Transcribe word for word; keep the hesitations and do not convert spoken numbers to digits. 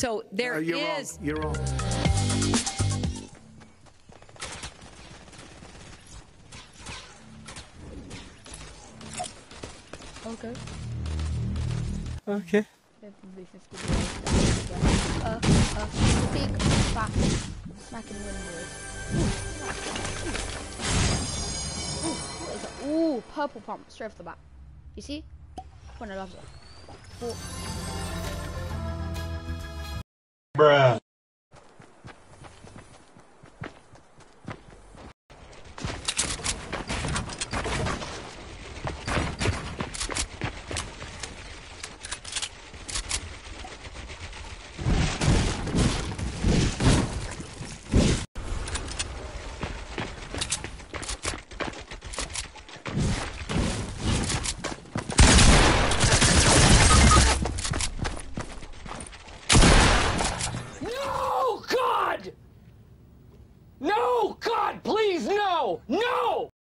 So there Uh, you're is. wrong. You're wrong. Okay. Okay. Uh, uh, big fat smacking windows. Ooh, what is it? Ooh, purple pump straight off the bat. You see? Corner loves it. Four. Bruh. No, God, please, no! No!